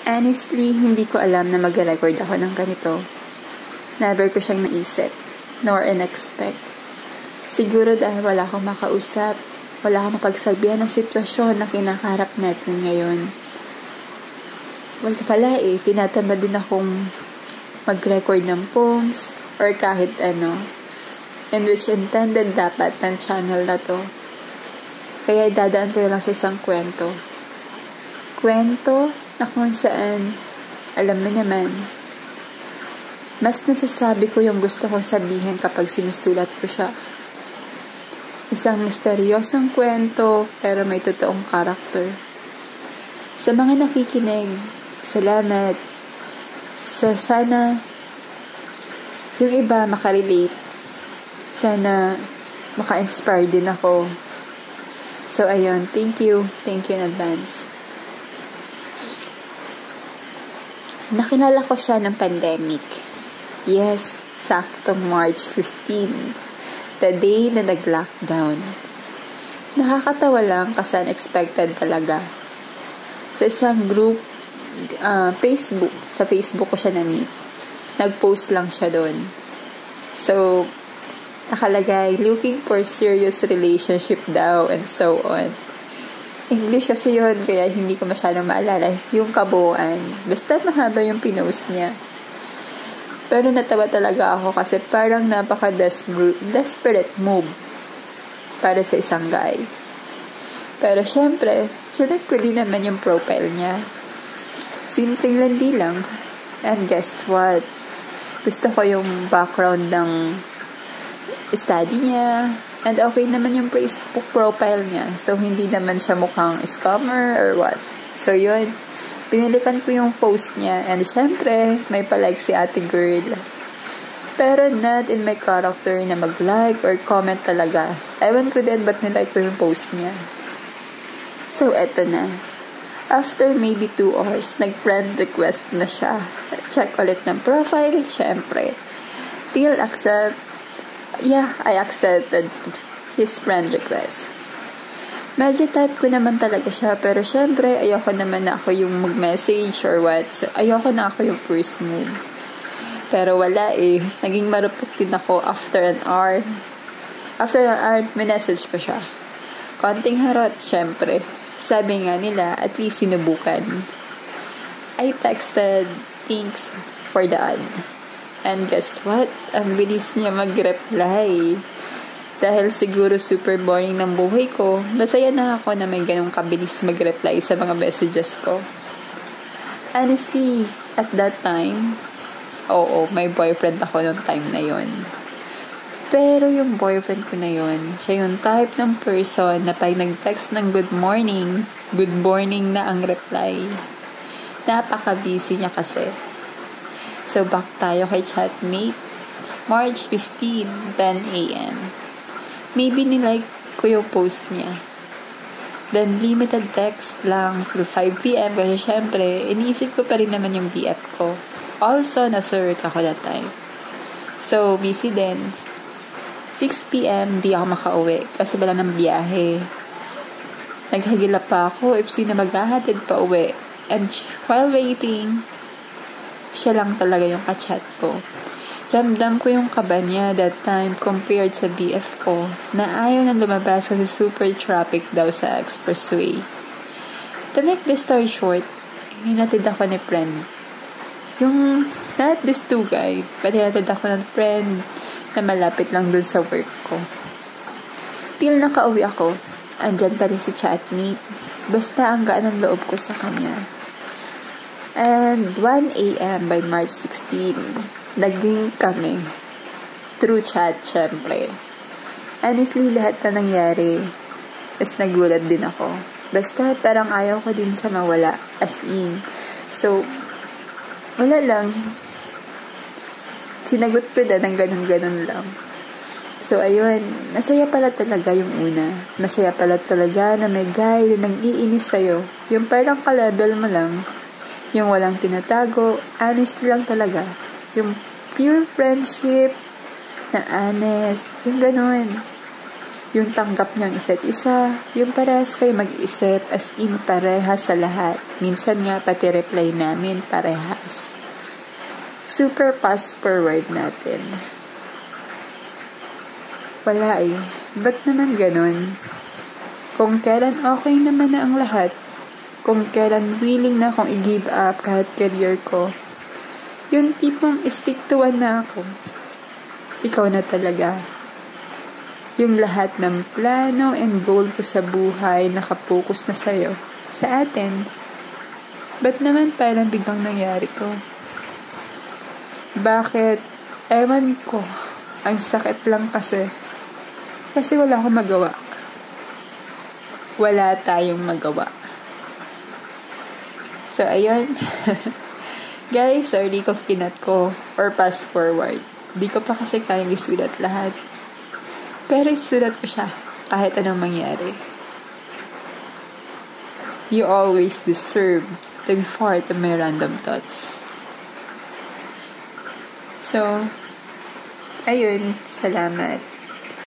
Honestly, hindi ko alam na mag-record ako ng ganito. Never ko siyang naisip, nor in-expect. Siguro dahil wala akong makausap, wala akong mapagsabihan ng sitwasyon na kinakaharap natin ngayon. Wala pala tinatamad din akong mag-record ng poems or kahit ano, in which intended dapat ng channel na to. Kaya dadaan ko lang sa isang kwento. Kwento na kung saan, alam mo naman, mas nasasabi ko yung gusto kong sabihin kapag sinusulat ko siya. Isang misteryosong kwento pero may totoong karakter. Sa mga nakikinig, salamat. So, sana yung iba makarelate. Sana maka-inspire din ako. So, ayun. Thank you. Thank you in advance. Nakilala ko siya ng pandemic. Yes, saktong March 15. The day na nag-lockdown. Nakakatawa lang kasi unexpected talaga. Sa isang group, Facebook. Sa Facebook ko siya na-meet. Nag-post lang siya doon. So, nakalagay, looking for serious relationship daw, and so on. English kasi yun, kaya hindi ko masyadong maalala yung kabuuan. Basta mahaba yung pinost niya. Pero natawa talaga ako kasi parang napaka-desperate move para sa isang guy. Pero syempre, chinek ko din naman yung profile niya. Simpleng landi lang. And guess what? Gusto ko yung background ng study niya. And okay naman yung Facebook profile niya. So, hindi naman siya mukhang scammer or what. So, yun. Pinilikan ko yung post niya. And syempre, may palike si ate girl. Pero not in my character na mag-like or comment talaga. Ewan ko din ba't nilike ko yung post niya. So, eto na. After maybe 2 hours, nag-friend request na siya. Check ulit ng profile, syempre. Till accept. Yeah, I accepted his friend request. Medyo type ko naman talaga siya, pero syempre, ayoko naman na ako yung mag-message or what. So, ayoko na ako yung first move. Pero wala Naging marupok din ako after an hour. After an hour, minessage ko siya. Konting harot, syempre. Sabi nga nila, at least sinubukan. I texted, thanks for the ad. And guess what? Ang bilis niya mag-reply. Dahil siguro super boring ng buhay ko, masaya na ako na may ganong kabilis mag-reply sa mga messages ko. Honestly, at that time, may boyfriend ako noong time na yon. Pero yung boyfriend ko na yon, siya yung type ng person na pag nag-text ng good morning na ang reply. Napaka-busy niya kasi. So, back tayo kay chatmate. March 15, 10 a.m. Maybe nilike ko yung post niya. Then, limited text lang till 5 p.m. Kasi syempre, iniisip ko pa rin naman yung BF ko. Also, nasa work ako that time. So, busy din. 6 p.m. di ako makauwi kasi wala ng biyahe. Naghagila pa ako if sino maghahatid pa uwi. And while waiting, siya lang talaga yung ka-chat ko. Ramdam ko yung kaba niya that time compared sa BF ko na ayaw na lumabas kasi super traffic daw sa expressway. To make this story short, hinatid ako ni friend. Not this two guy, but hinatid ako ng friend na malapit lang dun sa work ko. Till nakauwi ako, andyan pa rin si chatmate. Basta ang gaan ng loob ko sa kanya. And 1 a.m. by March 16, naging kami. Through chat, syempre. Honestly, lahat na nangyari, is nagulat din ako. Basta parang ayaw ko din siya mawala, as in. So, wala lang. Sinagot ko na ng ganun-ganun lang. So, ayun. Masaya pala talaga yung una. Masaya pala talaga na may guy na nang-iinis sa'yo. Yung parang ka-level mo lang. Yung walang tinatago. Honest lang talaga. Yung pure friendship na honest. Yung ganun. Yung tanggap niyang isa't isa, yung parehas kayo mag-isip as in parehas sa lahat. Minsan nga pati reply namin parehas. Super fast forward natin. Wala eh. Ba't naman ganun? Kung kailan okay naman na ang lahat, kung kailan willing na akong i-give up kahit career ko, yung tipong stick to one na ako. Ikaw na talaga. Yung lahat ng plano and goal ko sa buhay nakapokus na sa'yo, sa atin. Ba't naman parang biglang nangyari to? Bakit? Ewan ko. Ang sakit lang kasi. Kasi wala akong magawa. Wala tayong magawa. So, ayun. Guys, sorry kung pinat ko or fast forward. Di ko pa kasi kayang isulat lahat. Pero isulat ko siya kahit anong mangyari. You always deserve to be part of my random thoughts. So, ayun. Salamat.